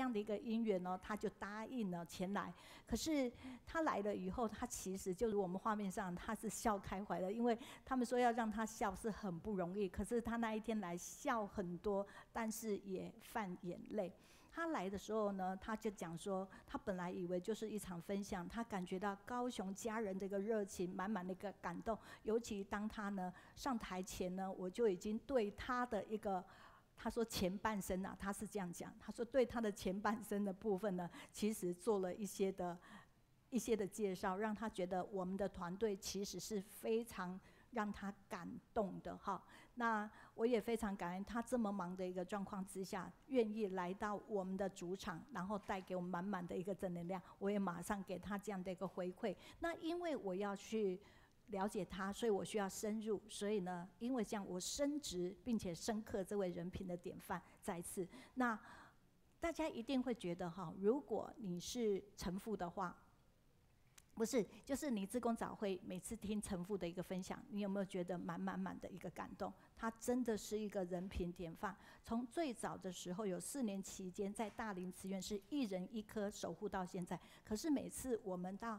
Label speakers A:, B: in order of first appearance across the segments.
A: 样的一个因缘呢，他就答应了前来。可是他来了以后，他其实就如我们画面上，他是笑开怀的，因为他们说要让他笑是很不容易。可是他那一天来笑很多，但是也泛眼泪。他来的时候呢，他就讲说，他本来以为就是一场分享，他感觉到高雄家人的一个热情，满满的一个感动。尤其当他呢上台前呢，我就已经对他的一个，他说前半生啊，他是这样讲，他说对他的前半生的部分呢，其实做了一些的介绍，让他觉得我们的团队其实是非常让他感动的哈。那我也非常感恩他这么忙的一个状况之下，愿意来到我们的主场，然后带给我们满满的一个正能量。我也马上给他这样的一个回馈。那因为我要去了解他，所以我需要深入。所以呢，因为这样我深植并且深刻这位人品的典范。再一次，那大家一定会觉得哈，如果你是陈父的话。不是，就是你志工早会每次听陈父的一个分享，你有没有觉得满的一个感动？他真的是一个人品典范。从最早的时候有4年期间，在大林慈院是1人1颗守护到现在。可是每次我们到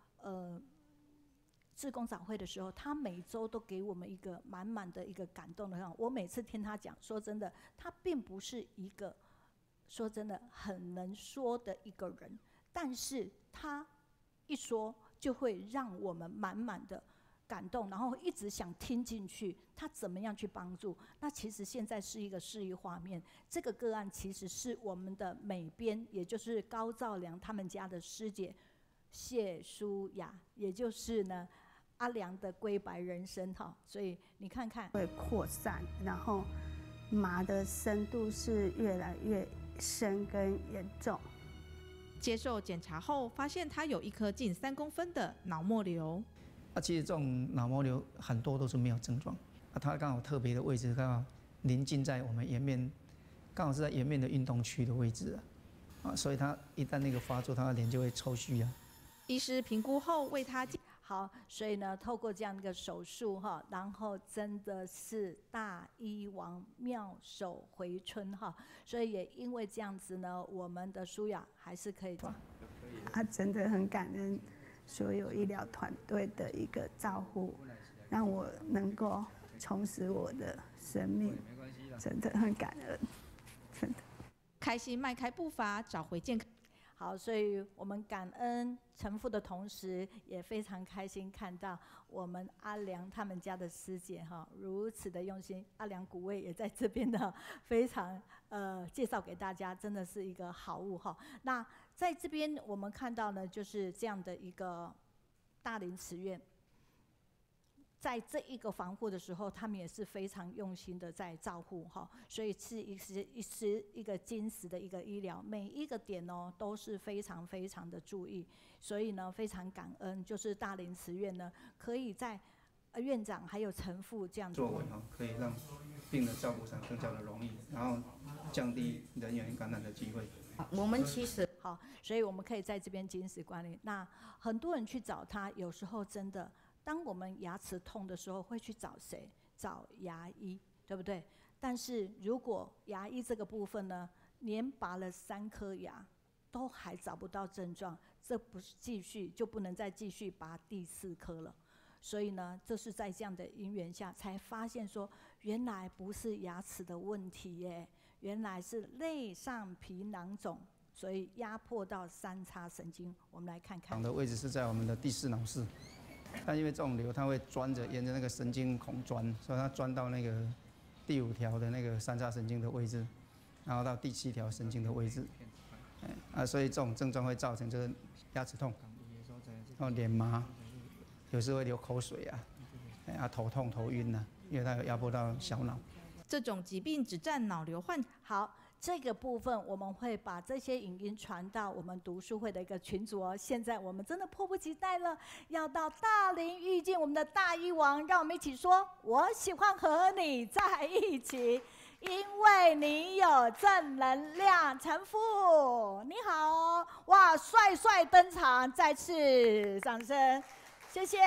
A: 志工早会的时候，他每周都给我们一个满的一个感动的。我每次听他讲，说真的，他并不是一个说真的很能说的一个人，但是他一说就会让我们满的感动，然后一直想听进去，他怎么样去帮助。那其实现在是一个示意画面，这个个案其实是我们的美编，也就是高兆良他们家的师姐谢淑雅，也就是呢阿良的归白人生哈。所以你看看
B: 会扩散，然后麻的深度是越来越深跟严重。
C: 接受检查后，发现他有1颗近3公分的脑膜瘤。
D: 其实这种脑膜瘤很多都是没有症状，它刚好特别的位置刚好临近在我们颜面，刚好是在颜面的运动区的位置所以它一旦那个发作，他的脸就会抽搐啊。
C: 医师评估后为他
A: 好，所以呢，透过这样一个手术哈，然后真的是大医王妙手回春哈，所以也因为这样子呢，我们的舒雅还是可以。
B: 真的很感恩所有医疗团队的一个照护，让我能够重拾我的生命，真的很感恩，真的。
C: 开心迈开步伐，找回健康。
A: 好，所以我们感恩陈父的同时，也非常开心看到我们阿良他们家的师姐哈如此的用心。阿良古味也在这边呢，非常介绍给大家，真的是一个好物哈。那在这边我们看到呢，就是这样的一个大林慈院。在这一个防护的时候，他们也是非常用心的在照护哈，所以是一个精实的一个医疗，每一个点哦都是非常的注意，所以呢非常感恩，就是大林慈院呢可以在院长还有陈父这样
E: 作为可以让病人照顾上更加的容易，然后降低人员感染的机会。
A: 我们其实好，所以我们可以在这边精实管理。那很多人去找他，有时候真的。当我们牙齿痛的时候，会去找谁？找牙医，对不对？但是如果牙医这个部分呢，连拔了3颗牙，都还找不到症状，这不是就不能再继续拔第4颗了。所以呢，这是在这样的因缘下，才发现说，原来不是牙齿的问题耶，原来是类上皮囊肿，所以压迫到3叉神经。我们来看看。
D: 的位置是在我们的第4脑室。但因为这种瘤，它会沿着那个神经孔钻，所以它钻到那个第5条的那个3叉神经的位置，然后到第7条神经的位置，所以这种症状会造成就是牙齿痛，然后脸麻，有时会流口水头痛头晕因为它有压迫到小脑。
C: 这种疾病只占脑瘤患。
A: 好。这个部分我们会把这些影音传到我们读书会的一个群组哦。现在我们真的迫不及待了，要到大林遇见我们的大医王，让我们一起说：我喜欢和你在一起，因为你有正能量。陈父，你好哦！哇，帅登场，再次掌声，谢谢。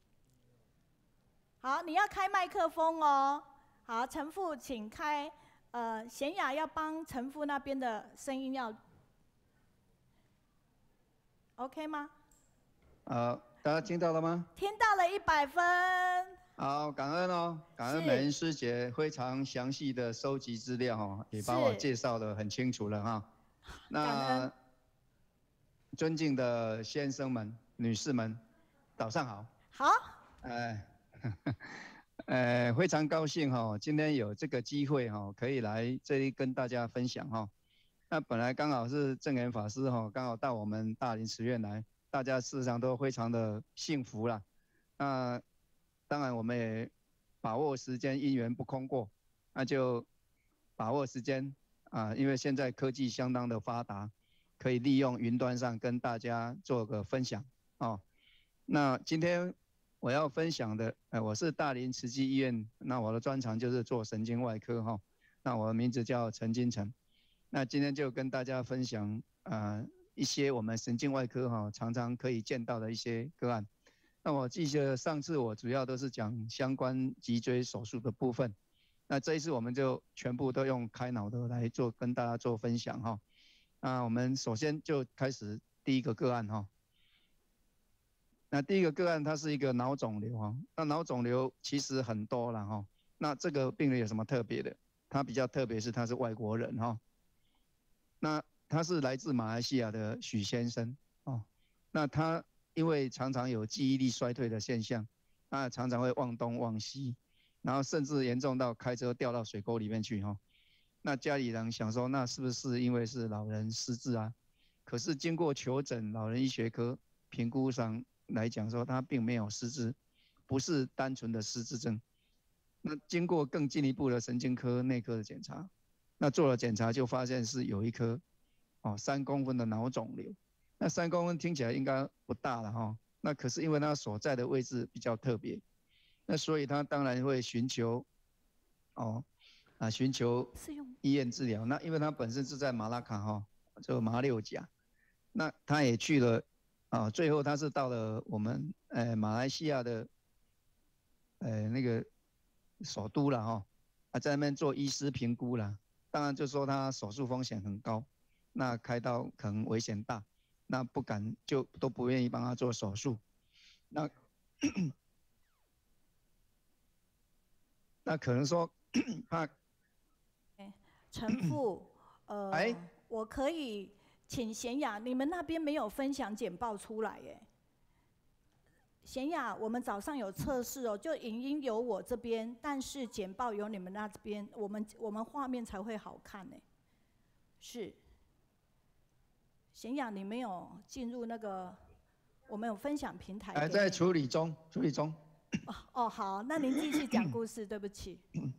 A: 好，你要开麦克风哦。好，陈父，请开贤雅要帮陈父那边的声音要 OK 吗？
F: 大家听到了吗？
A: 听到了100分。
F: 好，感恩哦，感恩美恩师姐非常详细的收集资料哦，也把我介绍得很清楚了哈。那尊敬的先生们、女士们，早上好。
A: 好。
F: 非常高兴哈，今天有这个机会哈，可以来这里跟大家分享哈。那本来刚好是正言法师哈，刚好到我们大林慈院来，大家事实上都非常的幸福啦。那当然我们也把握时间，因缘不空过，那就把握时间啊，因为现在科技相当的发达，可以利用云端上跟大家做个分享哦。那今天我要分享的，我是大林慈济医院，那我的专长就是做神经外科哈。那我的名字叫陈金城，那今天就跟大家分享一些我们神经外科哈常常可以见到的一些个案。那我记得上次我主要都是讲相关脊椎手术的部分，那这一次我们就全部都用开脑的来做，跟大家做分享哈。那我们首先就开始第一个个案哈。那第一个个案它是一个脑肿瘤哈，那脑肿瘤其实很多了哈。那这个病人有什么特别的？他比较特别是他是外国人哈。那他是来自马来西亚的许先生哦。那他因为常常有记忆力衰退的现象，那常常会忘东忘西，然后甚至严重到开车掉到水沟里面去哈。那家里人想说，那是不是因为是老人失智啊？可是经过求诊老人医学科评估上来讲说，他并没有失智，不是单纯的失智症。那经过更进一步的神经科、内科的检查，那做了检查就发现是有一颗3公分的脑肿瘤。那3公分听起来应该不大了哈，那可是因为它所在的位置比较特别，那所以他当然会寻求医院治疗。那因为他本身是在马拉卡哈，就马六甲，那他也去了最后他是到了我们马来西亚的那个首都了哈，在那边做医师评估了，当然就说他手术风险很高，那开刀可能危险大。那不敢就都不愿意帮他做手术，那那可能说怕。
A: 陈父，我可以请贤雅，你们那边没有分享简报出来耶？贤雅，我们早上有测试哦，就影音有我这边，但是简报有你们那边，我们画面才会好看呢。是。贤雅，你没有进入那个我们有分享平台？
F: 还在处理中，处理中。
A: 哦，好，那您继续讲故事，对不起。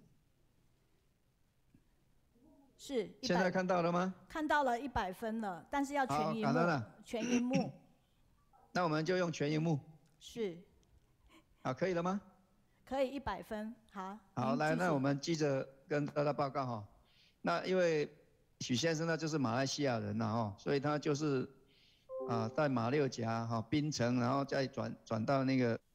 A: 是。
F: 现在看到了吗？
A: 看到了100分了，但是要全萤幕。全萤幕。
F: 那我们就用全萤幕。
A: 是。
F: 好，可以了吗？
A: 可以100分，好。
F: 好，来，那我们接着跟大家报告哈。那因为许先生呢就是马来西亚人呐哈，所以他就是在马六甲槟城，然后再转到那个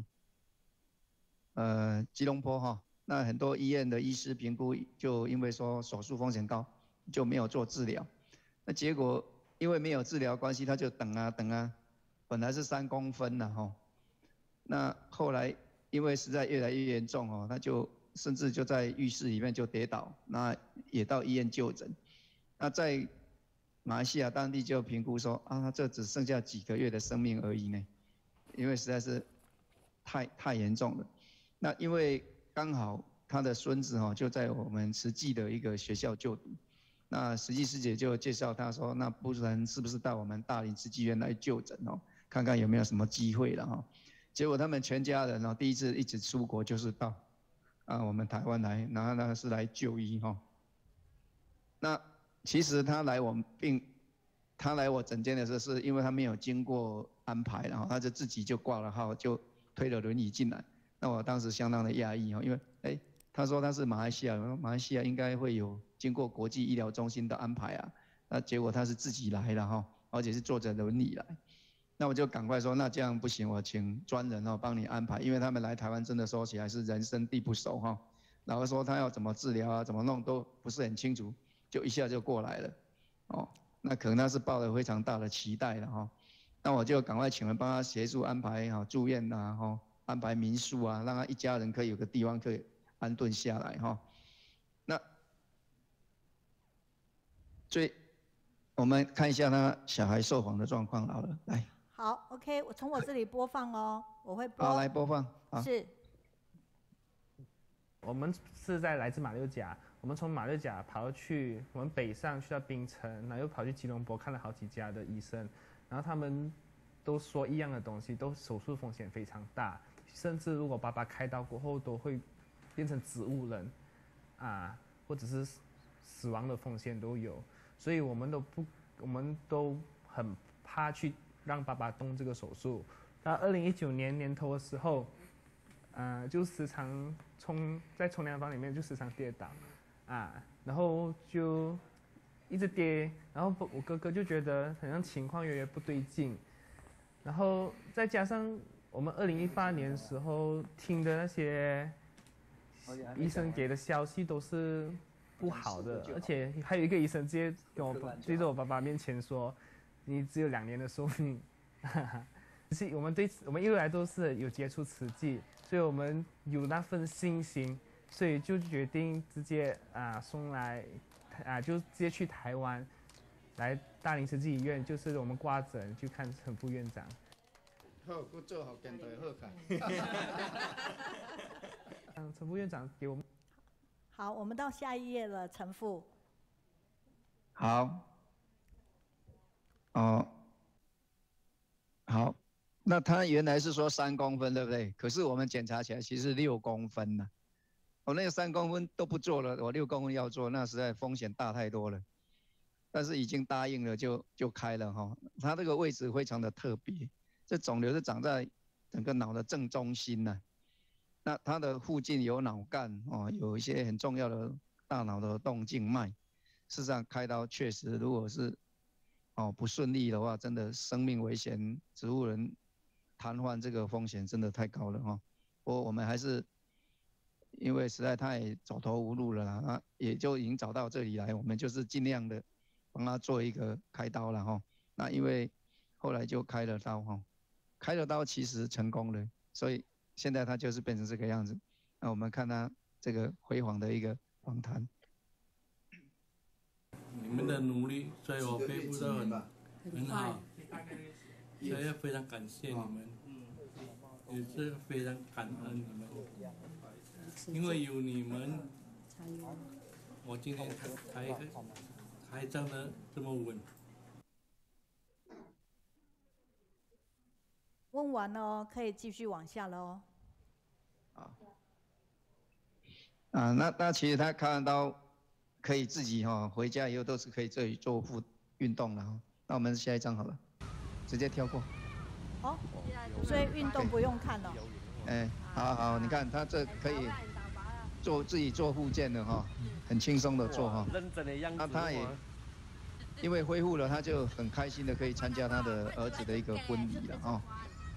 F: 吉隆坡哈。那很多医院的医师评估，就因为说手术风险高，就没有做治疗。那结果因为没有治疗关系，他就等啊，本来是3公分了哈。那后来因为实在越来越严重哦，他就甚至就在浴室里面就跌倒，那也到医院就诊。那在马来西亚当地就评估说他这只剩下几个月的生命而已呢，因为实在是太严重了。那因为刚好他的孙子就在我们慈济的一个学校就读，那慈济师姐就介绍他说，那不然是不是到我们大林慈济院来就诊看看有没有什么机会了结果他们全家人第一次一直出国就是到我们台湾来，然后呢是来就医那其实他来我诊间的时候，是因为他没有经过安排，然后他就自己就挂了号，就推了轮椅进来。那我当时相当的讶异因为他说他是马来西亚人，马来西亚应该会有经过国际医疗中心的安排啊，那结果他是自己来的而且是坐着轮椅来。那我就赶快说，那这样不行，我请专人帮你安排，因为他们来台湾真的说起来是人生地不熟老师说他要怎么治疗啊，怎么弄都不是很清楚，就一下就过来了，哦，那可能他是抱着非常大的期待了哈。那我就赶快请人帮他协助安排哈住院呐，哈，安排民宿啊，让他一家人可以有个地方可以安顿下来哈。那我们看一下他小孩受访的状况好了，来。
A: 好 ，OK， 我从我这里播放哦，我会播。
F: 好，来播放。好。
A: 是。
G: 我们是来自马六甲，我们从马六甲跑去我们北上去到槟城，然后又跑去吉隆坡看了好几家的医生，然后他们都说一样的东西，都手术风险非常大，甚至如果爸爸开刀过后都会变成植物人，啊，或者是死亡的风险都有，所以我们都很怕去让爸爸动这个手术。到2019年年头的时候，就时常在冲凉房里面就时常跌倒，啊，然后就一直跌，然后我哥哥就觉得好像情况越来越不对劲，然后再加上我们2018年的时候听的那些医生给的消息都是不好的，而且还有一个医生直接对着我爸爸面前说，你只有2年的寿命。我们一路来都是有接触慈济，所以我们有那份信心，所以就决定直接送来就直接去台湾，来大林慈济医院，就是我们挂诊去看陈副院长。
F: 好，我做好跟队好看。
G: 陈副院长给我们。
A: 好，我们到下一页了，陈副。
F: 好。哦。好。那他原来是说3公分，对不对？可是我们检查起来其实6公分呢。我那个3公分都不做了，我6公分要做，那实在风险大太多了。但是已经答应了就开了哈。它这个位置非常的特别，这肿瘤是长在整个脑的正中心呢。那它的附近有脑干哦，有一些很重要的大脑的动静脉。事实上开刀确实如果是不顺利的话，真的生命危险，植物人瘫痪这个风险真的太高了哈。不过我们还是因为实在太走投无路了啦，也就已经找到这里来，我们就是尽量的帮他做一个开刀了哈。那因为后来就开了刀哈，开了刀其实成功了，所以现在他就是变成这个样子。那我们看他这个辉煌的一个访谈。
H: 你们的努力，所以我恢复得很好，所以非常感谢你们，也是非常感恩你们，因为有你们，我今天才站得这么稳。
A: 问完了，可以继续往下了哦。
F: 那其实他看到可以自己回家以后都是可以自己做运动了哈。那我们下一张好了，直接跳过。
A: 哦，所以运动不用看了。
F: 好，你看他这可以自己做复健的哈，很轻松的做哈。那他也因为恢复了，他就很开心的可以参加他的儿子的一个婚礼了哈。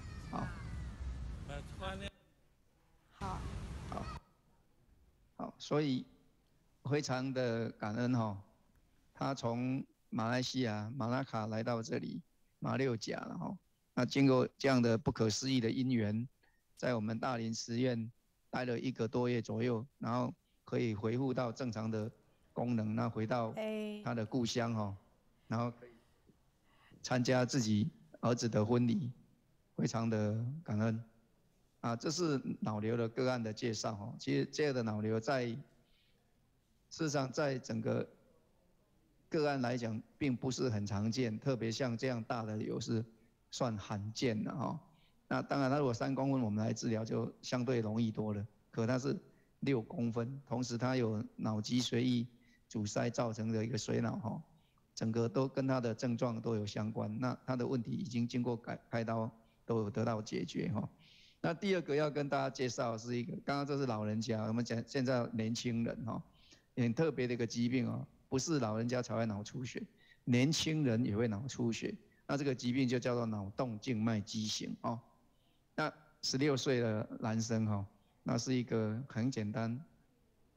F: 好，所以非常的感恩哈，他从马来西亚马拉卡来到这里马六甲了哈，那经过这样的不可思议的因缘，在我们大林慈院待了1个多月左右，然后可以恢复到正常的功能，那回到他的故乡哈，然后可以参加自己儿子的婚礼，非常的感恩。这是脑瘤的个案的介绍哈。其实这样的脑瘤事实上在整个个案来讲，并不是很常见，特别像这样大的瘤是算罕见的哈。那当然，它如果3公分，我们来治疗就相对容易多了。可它是6公分，同时它有脑脊髓液阻塞造成的一个水脑哈，整个都跟它的症状都有相关。那它的问题已经经过开刀都有得到解决哈。那第2个要跟大家介绍是一个，刚刚这是老人家，我们讲现在年轻人哈，很特别的一个疾病哦，不是老人家才会脑出血，年轻人也会脑出血。那这个疾病就叫做脑动静脉畸形哦。那16岁的男生哈，那是一个很简单，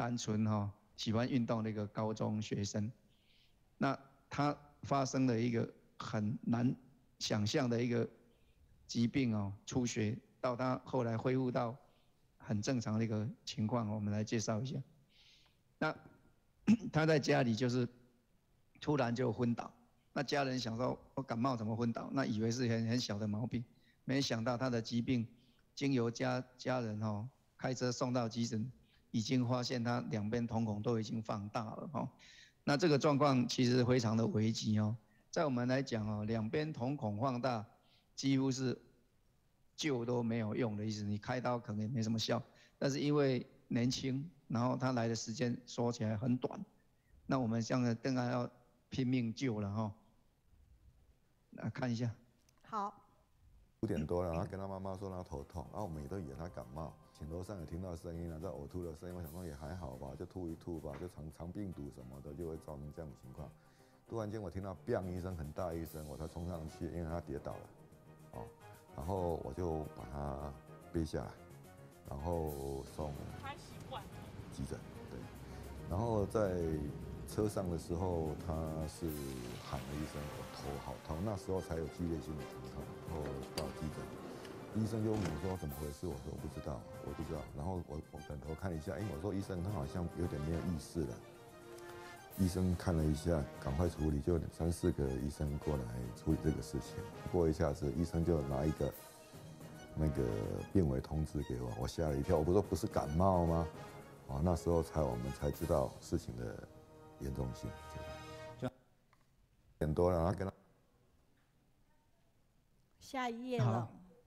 D: 单纯喜欢运动的一个高中学生。那他发生了一个很难想象的一个疾病出血，到他后来恢复到很正常的一个情况，我们来介绍一下。那他在家里就是突然就昏倒，那家人想说我感冒怎么昏倒？那以为是很小的毛病，没想到他的疾病经由家人开车送到急诊，已经发现他两边瞳孔都已经放大了那这个状况其实非常的危急在我们来讲两边瞳孔放大几乎是救都没有用的意思，你开刀可能也没什么效，但是因为年轻，然后他来的时间说起来很短，那我们现在当然要拼命救了来看一下。
A: 好。
I: 5点多了，然后跟他妈妈说他头痛，然后我们也都以为他感冒。寝楼上也听到声音了，在呕吐的声音，我想说也还好吧，就吐一吐吧，就肠病毒什么的就会造成这样的情况。突然间我听到 “bang” 一声，很大一声，我才冲上去，因为他跌倒了，然后我就把他背下来，然后送急诊，对，然后在车上的时候，他是喊了一声“我头好痛”，那时候才有剧烈性的疼痛，然后到急诊，医生就问我说怎么回事，我说我不知道，然后我转头看一下，我说医生他好像有点没有意识了，医生看了一下，赶快处理，就3、4个医生过来处理这个事情，过一下子医生就拿一个那个病危通知给我，我吓了一跳，我不说不是感冒吗？那时候我们才知道事情的严重性。点多了，然后跟他
A: 下一页了。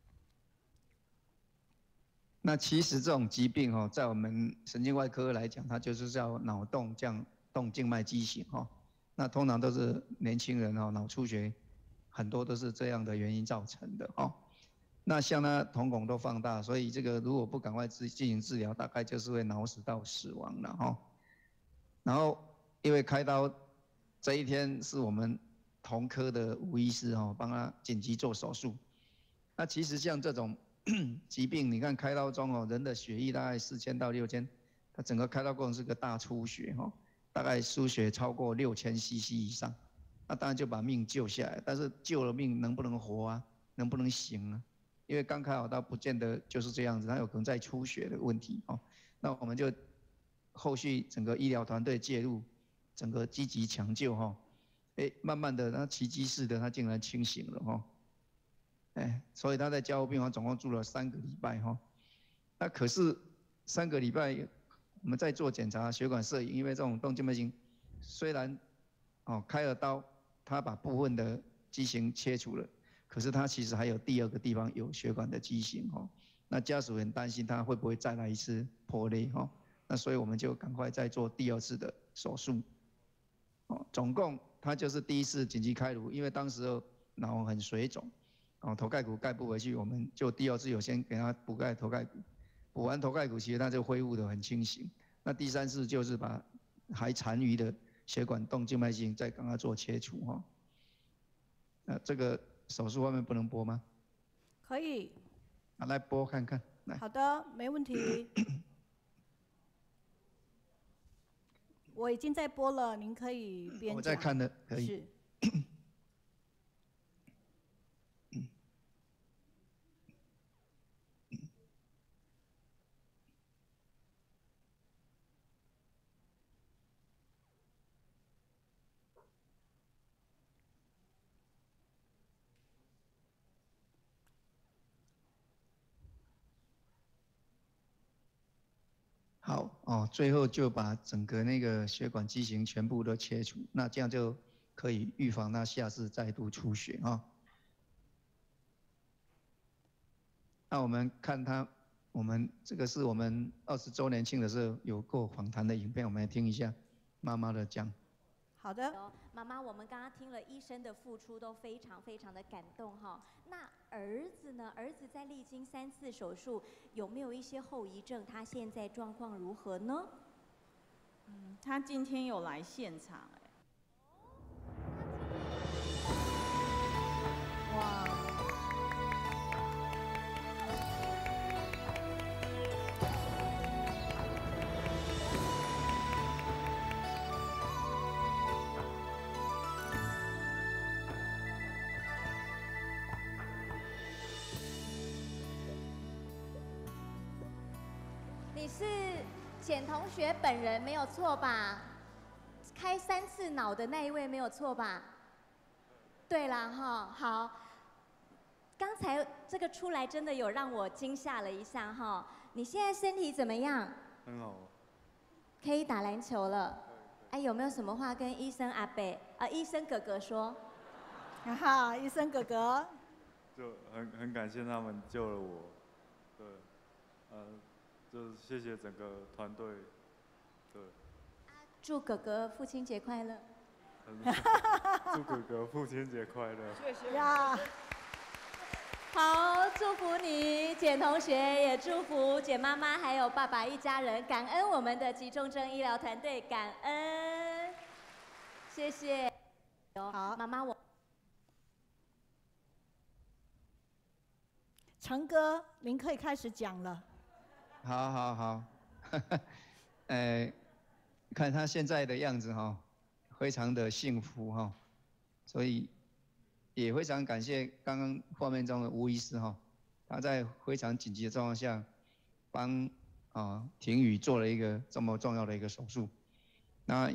D: 那其实这种疾病在我们神经外科来讲，它就是叫脑动静脉畸形那通常都是年轻人脑出血，很多都是这样的原因造成的那像他瞳孔都放大，所以这个如果不赶快进行治疗，大概就是会脑死到死亡了然后因为开刀这一天是我们同科的吴医师帮他紧急做手术。那其实像这种疾病，你看开刀中人的血液大概4000到6000，它整个开刀过程是个大出血大概输血超过6000 cc 以上，那当然就把命救下来，但是救了命能不能活啊？能不能行啊？因为刚开好刀不见得就是这样子，它有可能在出血的问题那我们就后续整个医疗团队介入，整个积极抢救慢慢的他奇迹似的他竟然清醒了所以他在加护病房总共住了3个礼拜那可是3个礼拜我们在做检查血管摄影，因为这种动静脉畸形虽然开了刀，他把部分的畸形切除了，可是他其实还有第2个地方有血管的畸形那家属很担心他会不会再来一次破裂那所以我们就赶快再做第2次的手术总共他就是第1次紧急开颅，因为当时脑很水肿头盖骨盖不回去，我们就第2次有先给他补盖头盖骨，补完头盖骨其实他就恢复得很清醒。那第3次就是把还残余的血管动静脉畸形再赶快做切除那这个手术画面不能播吗？
A: 可以。
D: 来播看看。
A: 好的，没问题。我已经在播了，您可以边讲。
D: 我在看的，可以。
A: 是。
D: 好最后就把整个那个血管畸形全部都切除，那这样就可以预防它下次再度出血那我们看我们这个是我们20周年庆的时候有过访谈的影片，我们来听一下妈妈的讲。
A: 好的，
J: 妈妈，我们刚刚听了医生的付出，都非常非常的感动那儿子呢？儿子在历经3次手术，有没有一些后遗症？他现在状况如何呢？
K: 他今天有来现场
A: 哇。
J: 你是简同学本人没有错吧？开3次脑的那一位没有错吧？对啦哈，好。刚才这个出来真的有让我惊吓了一下哈。你现在身体怎么样？
L: 很好。
J: 可以打篮球了。哎，有没有什么话跟医生阿伯医生哥哥说？
A: 哈，医生哥哥。
L: 就很感谢他们救了我，对，就是谢谢整个团队，对。
J: 祝哥哥父亲节快乐。
L: 祝哥哥父亲节快乐。
A: 谢谢呀。
J: 好，祝福你，简同学，也祝福简妈妈还有爸爸一家人，感恩我们的急重症医疗团队，感恩，谢谢。好，妈妈我。
A: 成哥，您可以开始讲了。
F: 好，看他现在的样子哈，非常的幸福哈，所以也非常感谢刚刚画面中的吴医师哈，他在非常紧急的状况下，帮廷宇做了一个这么重要的一个手术，那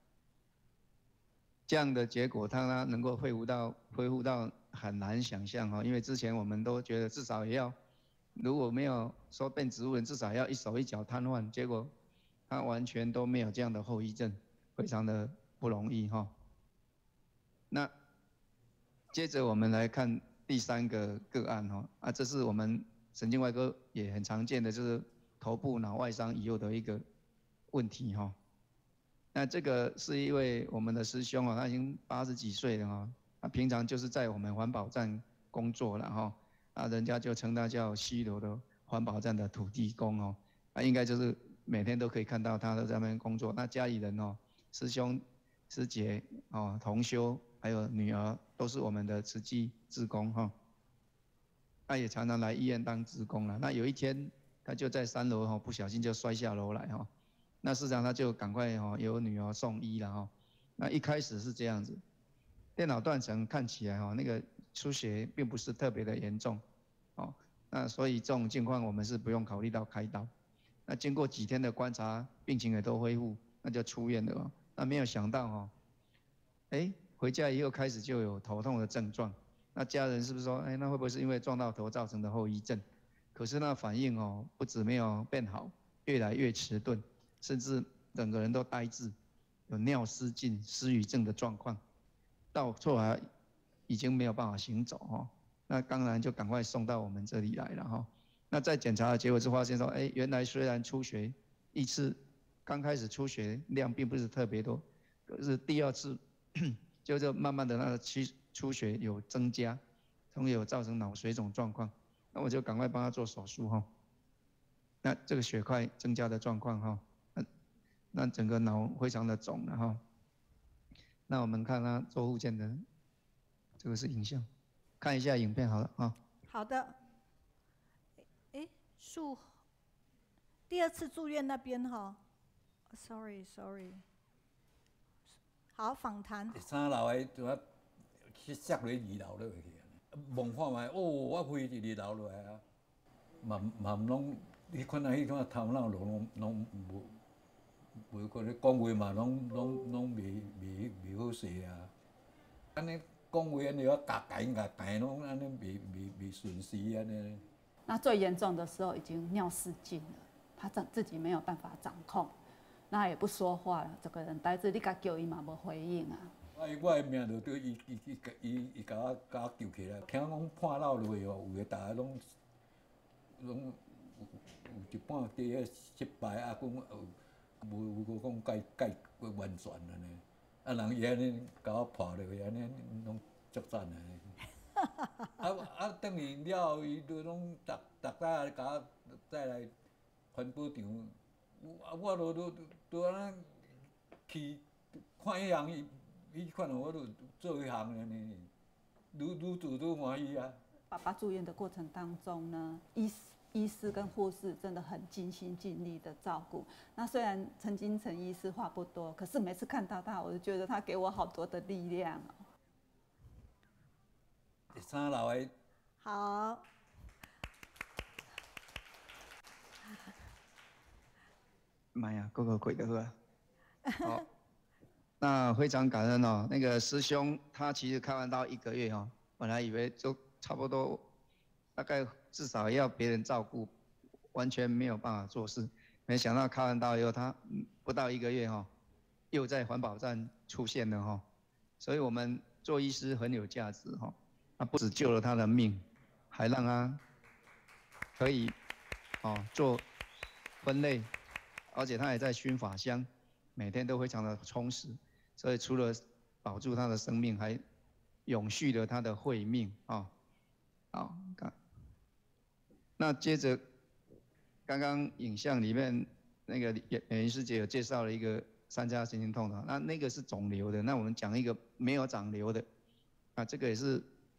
F: 这样的结果，他能够恢复到很难想象哈，因为之前我们都觉得至少也要，如果没有说变植物人，至少要一手一脚瘫痪，结果他完全都没有这样的后遗症，非常的不容易哈。那接着我们来看第3个个案哈，这是我们神经外科也很常见的，就是头部脑外伤以后的一个问题哈。那这个是一位我们的师兄他已经80几岁了哈，他平常就是在我们环保站工作了哈，人家就称他叫西螺的环保站的土地公哦，应该就是每天都可以看到他都在那边工作。那家里人师兄、师姐同修还有女儿都是我们的慈济志工哈，他也常常来医院当志工了。那有一天他就在3楼不小心就摔下楼来哈。那市长他就赶快由女儿送医了哈。那一开始是这样子，电脑断层看起来那个出血并不是特别的严重，那所以这种情况我们是不用考虑到开刀。那经过几天的观察，病情也都恢复，那就出院了。那没有想到回家以后开始就有头痛的症状。那家人是不是说，那会不会是因为撞到头造成的后遗症？可是那反应不止没有变好，越来越迟钝。甚至整个人都呆滞，有尿失禁、失语症的状况，到后来已经没有办法行走那当然就赶快送到我们这里来了那在检查的结果是发现说，原来虽然出血1次，刚开始出血量并不是特别多，可是第2次就慢慢的那个出血有增加，从而有造成脑水肿状况。那我就赶快帮他做手术那这个血块增加的状况那整个脑非常的肿了那我们看他做复健的，这个是影像，看一下影片好了
A: 好的。第2次住院那边sorry。好，访谈。
M: 3楼的就去摔落2楼落去，望看卖，我飞伫2楼落来啊，嘛拢，迄款头脑拢无可能讲话嘛，拢袂好势啊。安尼讲话安尼要夹，拢安尼袂顺时安尼。
N: 那最严重的时候已经尿失禁了，他自己没有办法掌控，那也不说话了，整个人呆滞。你甲叫伊嘛无回应啊。
M: 我的命就对伊甲我救起来，听讲破漏落去有的大家拢有一半第失败啊，无讲解完全安尼，人伊安尼甲我破落去安尼，拢足赞安尼。等于了后，伊就拢逐早甲我再来环保场，我都安尼去看迄项伊看到我就做迄项安尼，愈做愈欢喜啊。
N: 爸爸住院的过程当中呢，医师跟护士真的很尽心尽力的照顾。那虽然陈金城医师话不多，可是每次看到他，我就觉得他给我好多的力量
M: 3楼的。
A: 好。
D: 妈呀，个个鬼的喝。好，那非常感恩哦。那个师兄他其实开完刀1个月哦，本来以为就差不多，大概至少要别人照顾，完全没有办法做事。没想到开完刀以后，他不到1个月哈，又在环保站出现了哈。所以我们做医师很有价值哈，他不只救了他的命，还让他可以做分类，而且他也在熏法香，每天都非常的充实。所以除了保住他的生命，还永续了他的慧命啊。好，那接着刚刚影像里面那个美云师姐有介绍了一个三叉神经痛的，那个是肿瘤的。那我们讲一个没有长瘤的，这个也是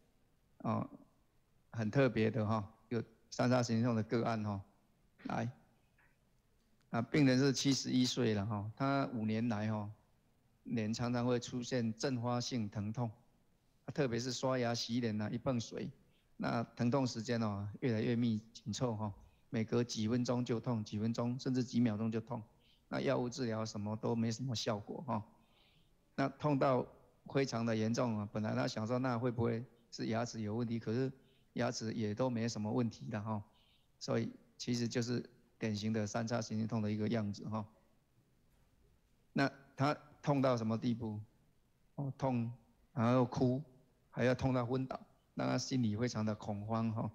D: 很特别的哈，有三叉神经痛的个案哈。来，病人是71岁了哈，他5年来脸常常会出现阵发性疼痛，特别是刷牙、洗脸一碰水，那疼痛时间越来越紧凑哈，每隔几分钟就痛，几分钟甚至几秒钟就痛。那药物治疗什么都没什么效果哈，那痛到非常的严重啊。本来他想说那会不会是牙齿有问题，可是牙齿也都没什么问题的哈，所以其实就是典型的三叉神经痛的一个样子哈。那他痛到什么地步？痛，然后哭，还要痛到昏倒，让他心里非常的恐慌哈。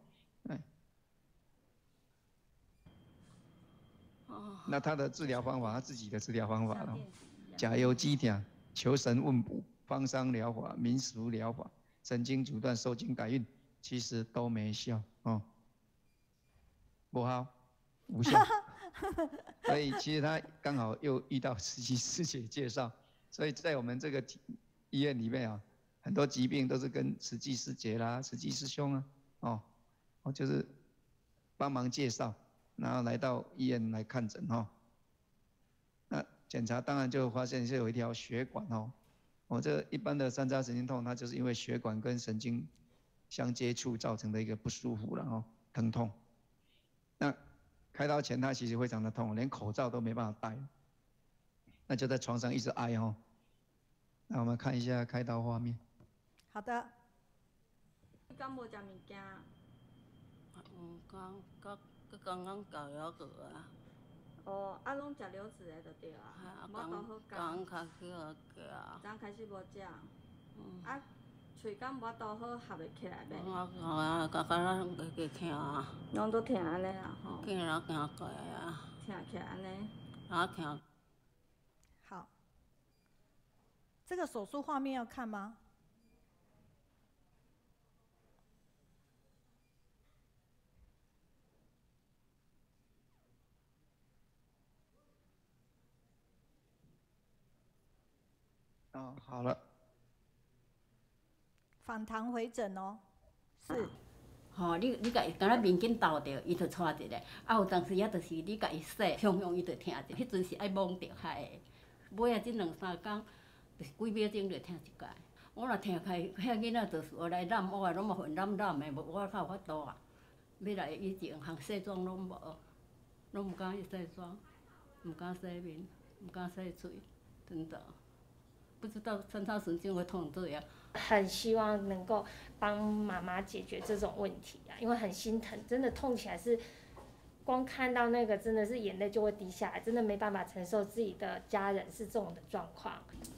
D: 那他的治疗方法，他自己的治疗方法了，甲油基条、求神问卜、方桑疗法、民俗疗法、神经阻断、受精改运，其实都没效不好，无效。所以其实他刚好又遇到慈济师姐介绍，所以在我们这个医院里面很多疾病都是跟慈济师姐啦、慈济师兄就是帮忙介绍。然后来到医院来看诊那检查当然就发现是有一条血管这一般的三叉神经痛，它就是因为血管跟神经相接触造成的一个不舒服了疼痛。那开刀前他其实非常的痛，连口罩都没办法戴，那就在床上一直哀那我们看一下开刀画面。
A: 好的。
K: 你敢无食物件？
O: 刚刚搞腰果
K: 拢食流质的就对啊。无倒好
O: 刚开始好食。
K: 刚开始无食。喙敢无倒好合袂起来袂？
O: 刚会疼啊。
K: 拢都疼安尼啦吼。
O: 疼了行过来啊。
K: 疼起来安尼。
O: 疼。
A: 好。这个手术画面要看吗？
D: 好了。
A: 访谈回诊是。
O: 你甲伊敢若面紧倒着，伊就带一个。有当时就是你甲伊洗，雄伊就疼者。迄阵是爱摸着开的。尾这2、3工，就是几秒钟就疼一摆。我若疼开，遐囡仔就是学来染，我拢嘛混染的，我较有法度啊。要来以前通卸妆拢无，拢毋敢去卸妆，毋敢洗面，毋敢洗嘴，真的。不知道三叉神经会痛这样。
P: 很希望能够帮妈妈解决这种问题因为很心疼，真的痛起来是，光看到那个真的是眼泪就会滴下来，真的没办法承受自己的家人是这种的状况。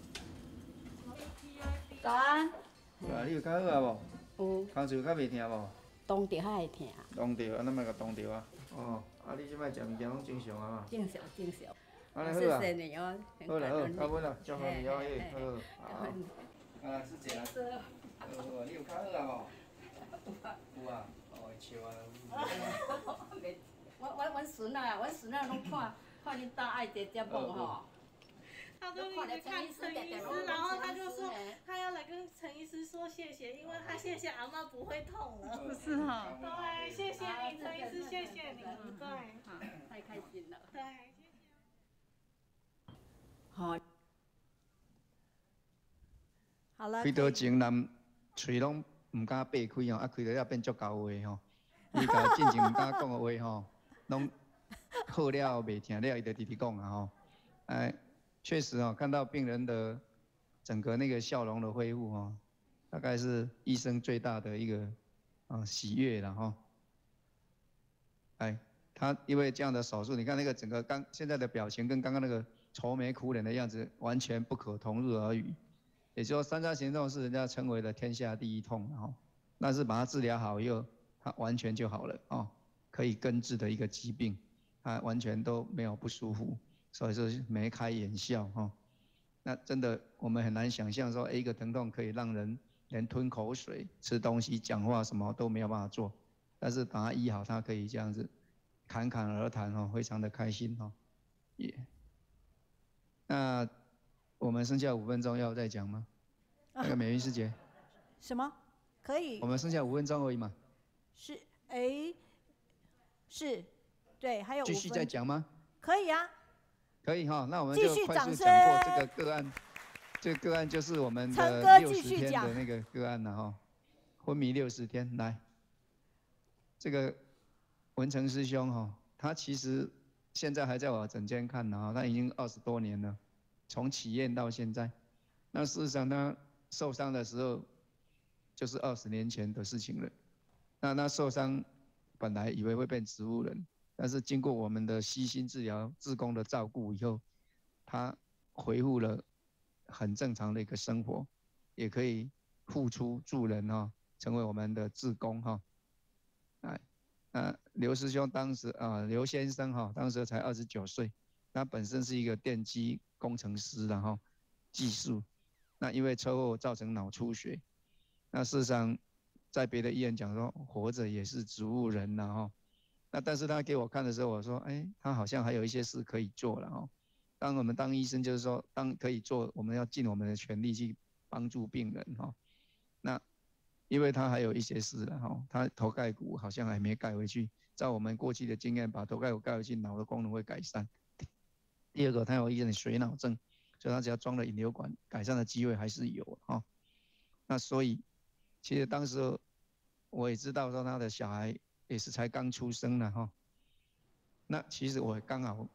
K: 早安。
D: 你有较好无？
O: 有。
D: 空嘴较袂疼无？
O: 冻着较会疼。
D: 冻着，安尼莫甲冻着啊。你即摆食物件拢正常啊嘛？
O: 正常。
D: 安尼好啊。
O: 谢谢你哦。
D: 好啦，到尾啦，祝福你好。师姐啊。你有较好啊无？有啊。笑啊。
O: 阮孙啊，拢看恁大爱这节目吼。
Q: 他都一直看陈医师，然后他就说他要来跟陈医师说谢谢，因为他谢谢阿嬷不会痛了。
K: 是哈。
Q: 对，谢谢你，陈医师，谢谢你，对。
O: 太开心了。
Q: 对，谢谢。
O: 好。
A: 好了。
D: 开刀前人嘴拢唔敢擘开开到了变足厚话你甲进前唔敢讲的话拢
F: 好了袂疼了，伊就直直讲啊吼，哎，确实哦，看到病人的整个那个笑容的恢复哦，大概是医生最大的一个喜悦了哈。哎，他因为这样的手术，你看那个整个现在的表情跟刚刚那个愁眉苦脸的样子完全不可同日而语。也就是说，三叉型痛是人家称为的天下第一痛，然后但是把它治疗好以后，它完全就好了哦，可以根治的一个疾病，它完全都没有不舒服，所以说眉开眼笑哈。那真的我们很难想象说，一个疼痛可以让人连吞口水、吃东西、讲话什么都没有办法做，但是把它医好，它可以这样子侃侃而谈哦，非常的开心哦。也，那我们剩下5分钟要再讲吗？那个美云师姐。
A: 什么？可以。
F: 我们剩下5分钟而已嘛。
A: 是，是，对，还有5分。
F: 继续再讲吗？
A: 可以啊。
F: 可以哈，那我们就快速讲过这个个案。这个个案就是我们的60天的那个个案了哈，昏迷60天。来，这个文成师兄哈，他其实现在还在我诊间看呢，他已经20多年了，从起验到现在。那事实上他受伤的时候，就是20年前的事情了。那他受伤本来以为会变植物人，但是经过我们的悉心治疗、志工的照顾以后，他恢复了很正常的一个生活，也可以付出助人哈，成为我们的志工哈。刘师兄当时刘先生哈，当时才29岁，他本身是一个电机工程师然后技术，那因为车祸造成脑出血，那事实上在别的医院讲说活着也是植物人然后，那但是他给我看的时候，我说他好像还有一些事可以做了哈。当我们当医生就是说，当可以做，我们要尽我们的全力去帮助病人哈。那因为他还有一些事了哈，他头盖骨好像还没盖回去，照我们过去的经验，把头盖骨盖回去，脑的功能会改善。第二个，他有一点水脑症，所以他只要装了引流管，改善的机会还是有哈。那所以，其实当时我也知道说他的小孩也是才刚出生了哈。那其实我刚好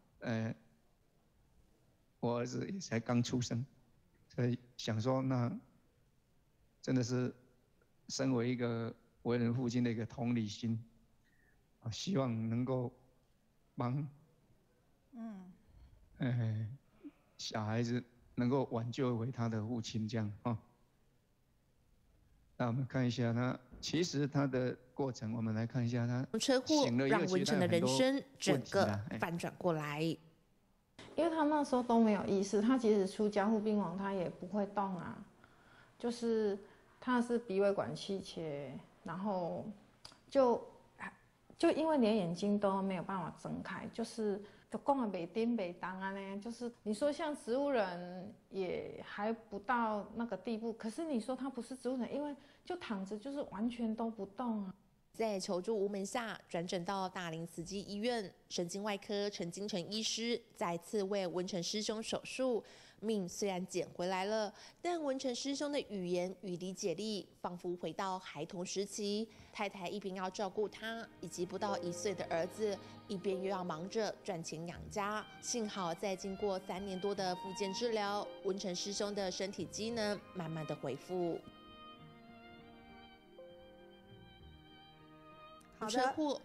F: 我儿子也才刚出生，所以想说那真的是身为一个为人父亲的一个同理心，希望能够帮小孩子能够挽救回他的父亲这样啊。那我们看一下他，其实他的过程，我们来看一下他
R: 车祸让文成的人生整个翻转过来。
S: 因为他那时候都没有意识，他即使出加护病房，他也不会动啊。就是他是鼻胃管气切，然后就因为连眼睛都没有办法睁开，就讲的袂顶袂当啊呢。就是你说像植物人也还不到那个地步，可是你说他不是植物人，因为就躺着就是完全都不动啊。
R: 在求助无门下，转诊到大林慈济医院，神经外科陈金城医师再次为文成师兄手术，命虽然捡回来了，但文成师兄的语言与理解力仿佛回到孩童时期。太太一边要照顾他以及不到1岁的儿子，一边又要忙着赚钱养家。幸好在经过3年多的复健治疗，文成师兄的身体机能慢慢的恢复。车祸，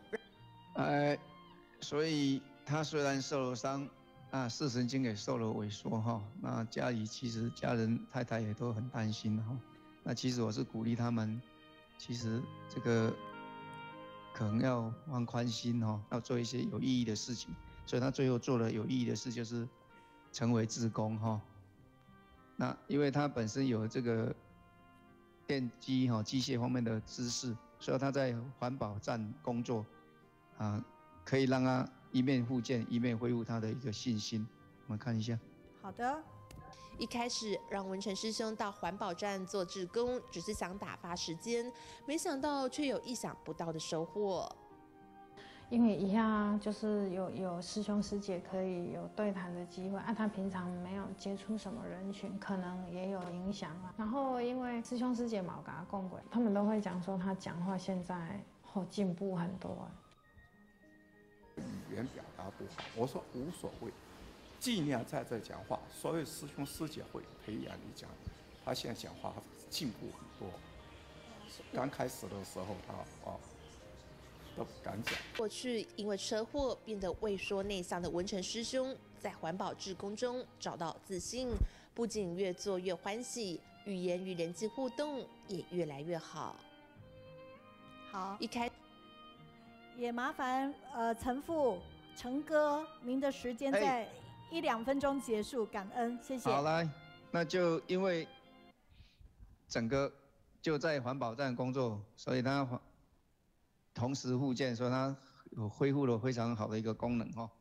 F: 所以他虽然受了伤，视神经也受了萎缩哈。那家里其实家人太太也都很担心哈。那其实我是鼓励他们，其实这个可能要放宽心哈，要做一些有意义的事情。所以他最后做了有意义的事，就是成为志工哈。那因为他本身有这个电机机械方面的知识。所以他在环保站工作，可以让他一面复健，一面恢复他的一个信心。我们看一下。
A: 好的。
R: 一开始让文成师兄到环保站做志工，只是想打发时间，没想到却有意想不到的收获。
S: 因为以下就是有师兄师姐可以有对谈的机会他平常没有接触什么人群，可能也有影响啊。然后因为师兄师姐嘛，我跟他共轨，他们都会讲说他讲话现在进步很多。
T: 语言表达不好。我说无所谓，尽量在这讲话。所有师兄师姐会培养你讲，他现在讲话进步很多。刚开始的时候他都不敢讲。
R: 过去因为车祸变得畏缩内向的文成师兄，在环保志工中找到自信，不仅越做越欢喜，语言与人际互动也越来越好。
A: 好，
R: 一开
A: 也麻烦陈父、陈哥，您的时间在1-2分钟结束，感恩，谢谢。
D: 好，来，那就因为整个就在环保站工作，所以他同时复健，所以他有恢复了非常好的一个功能哈。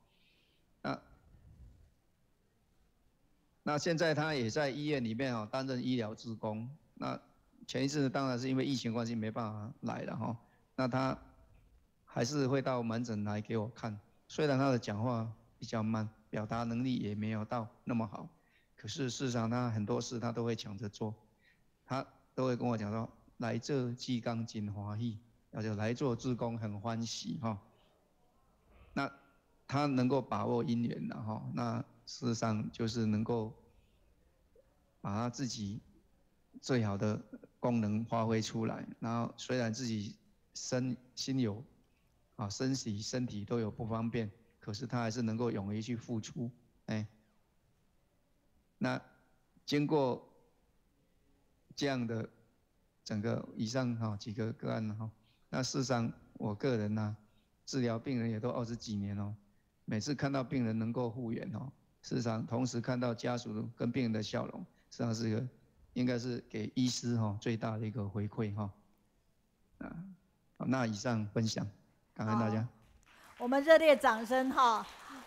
D: 那现在他也在医院里面担任医疗志工。那前一次当然是因为疫情关系没办法来了哈。那他还是会到门诊来给我看，虽然他的讲话比较慢，表达能力也没有到那么好，可是事实上他很多事他都会抢着做，他都会跟我讲说，来这志工真欢喜，而且来做志工很欢喜哈。那他能够把握因缘了哈，那事实上就是能够把他自己最好的功能发挥出来，然后虽然自己心有身体都有不方便，可是他还是能够勇于去付出，那经过这样的整个以上几个个案那事实上我个人治疗病人也都20几年每次看到病人能够复原事实上同时看到家属跟病人的笑容，实际上是一个应该是给医师最大的一个回馈那以上分享，感恩大家。
A: 我们热烈掌声哈！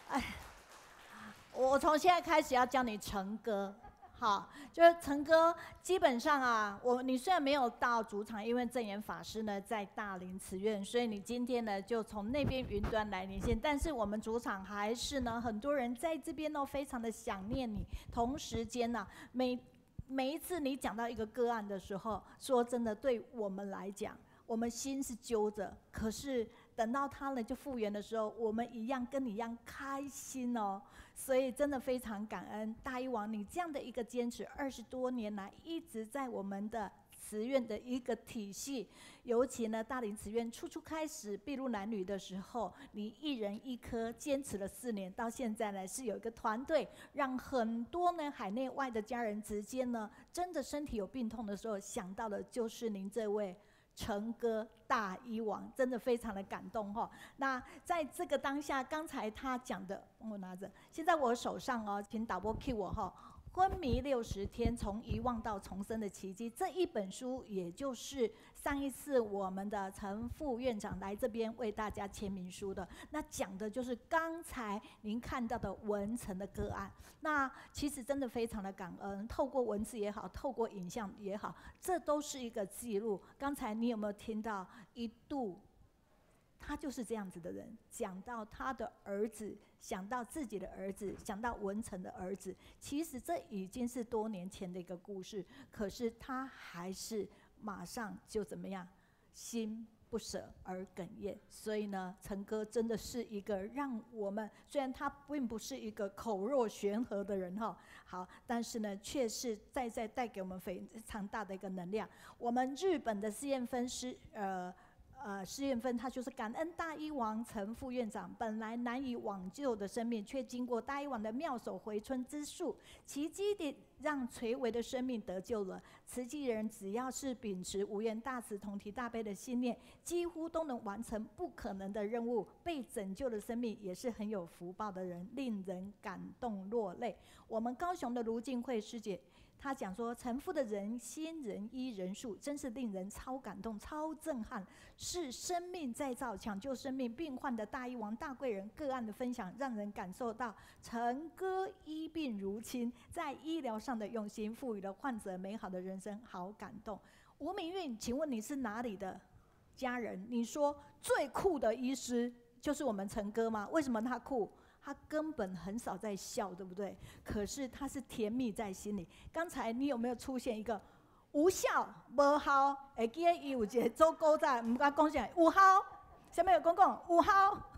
A: 我从现在开始要叫你陈哥，好，就是陈哥。基本上你虽然没有到主场，因为证严法师呢在大林慈院，所以你今天呢就从那边云端来连线。但是我们主场还是呢很多人在这边非常的想念你。同时间每一次你讲到一个个案的时候，说真的，对我们来讲，我们心是揪着，可是等到他呢就复原的时候，我们跟你一样开心哦。所以真的非常感恩大医王你这样的一个坚持，20多年来一直在我们的慈院的一个体系。尤其呢大林慈院初开始筚路蓝缕的时候，你1人1颗坚持了4年，到现在呢是有一个团队，让很多呢海内外的家人直接呢真的身体有病痛的时候想到的就是您这位陈哥大医王，真的非常的感动哈。那在这个当下，刚才他讲的，我拿着，现在我手上请导播 cue 我哈。昏迷60天，从遗忘到重生的奇迹，这一本书，也就是上一次我们的陈副院长来这边为大家签名书的。那讲的就是刚才您看到的文成的个案。那其实真的非常的感恩，透过文字也好，透过影像也好，这都是一个记录。刚才你有没有听到一度？他就是这样子的人，讲到他的儿子，想到自己的儿子，想到文成的儿子，其实这已经是多年前的一个故事，可是他还是马上就怎么样，心不舍而哽咽。所以呢，陈哥真的是一个让我们，虽然他并不是一个口若悬河的人好，但是呢，却是在带给我们非常大的一个能量。我们日本的试验分试验分，他就是感恩大医王陈副院长，本来难以挽救的生命，却经过大医王的妙手回春之术，奇迹地让垂危的生命得救了。慈济人只要是秉持无缘大慈同体大悲的信念，几乎都能完成不可能的任务。被拯救的生命也是很有福报的人，令人感动落泪。我们高雄的卢静慧师姐，他讲说，陈父的人心、人医、人术，真是令人超感动、超震撼，是生命再造、抢救生命病患的大医王、大贵人个案的分享，让人感受到陈哥医病如亲，在医疗上的用心，赋予了患者美好的人生，好感动。吴明运，请问你是哪里的家人？你说最酷的医师就是我们陈哥吗？为什么他酷？他根本很少在笑，对不对？可是他是甜蜜在心里。刚才你有没有出现一个无效、无效？会记得伊有一个做古早，唔敢讲啥有效，下面有讲有效，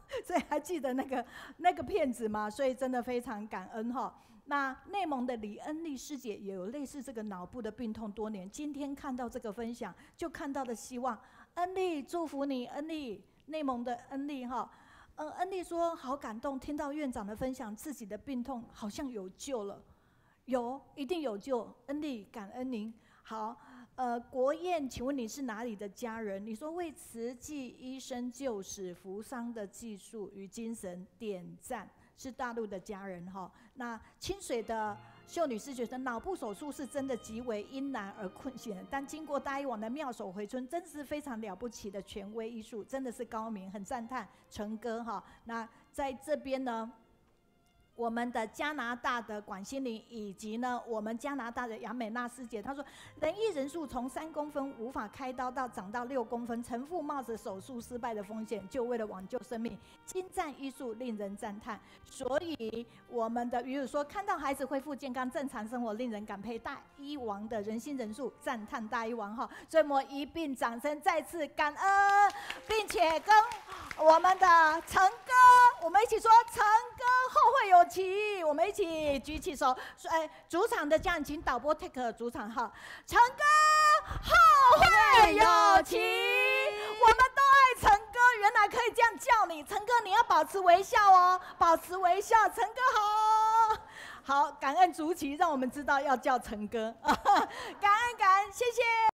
A: 所以还记得那个片子吗？所以真的非常感恩哈。那内蒙的李恩丽师姐也有类似这个脑部的病痛多年，今天看到这个分享，就看到了希望。恩丽，祝福你，恩丽，内蒙的恩丽哈。恩丽说好感动，听到院长的分享，自己的病痛好像有救了，一定有救。恩丽，感恩您。好，国燕，请问你是哪里的家人？你说为慈济医生救死扶伤的技术与精神点赞，是大陆的家人哈。那清水的秀女士觉得脑部手术是真的极为阴难而困险，但经过大医王的妙手回春，真是非常了不起的权威医术，真的是高明，很赞叹陈哥哈。那在这边呢，我们的加拿大的管心玲，以及呢我们加拿大的杨美娜师姐，她说人医人数从3公分无法开刀到长到6公分，陈父冒着手术失败的风险，就为了挽救生命，精湛医术令人赞叹。所以我们的鱼友说，看到孩子恢复健康正常生活，令人感佩。大医王的人心人数，赞叹大医王哈。所以我们一并掌声再次感恩，并且跟我们的陈哥，我们一起说陈哥后会有期，我们一起举起手。主场的家人请导播 take 主场号，陈哥后会有期，我们都爱陈哥，原来可以这样叫你，陈哥你要保持微笑哦，保持微笑，陈哥好。好，感恩竹崎让我们知道要叫陈哥，感恩，谢谢。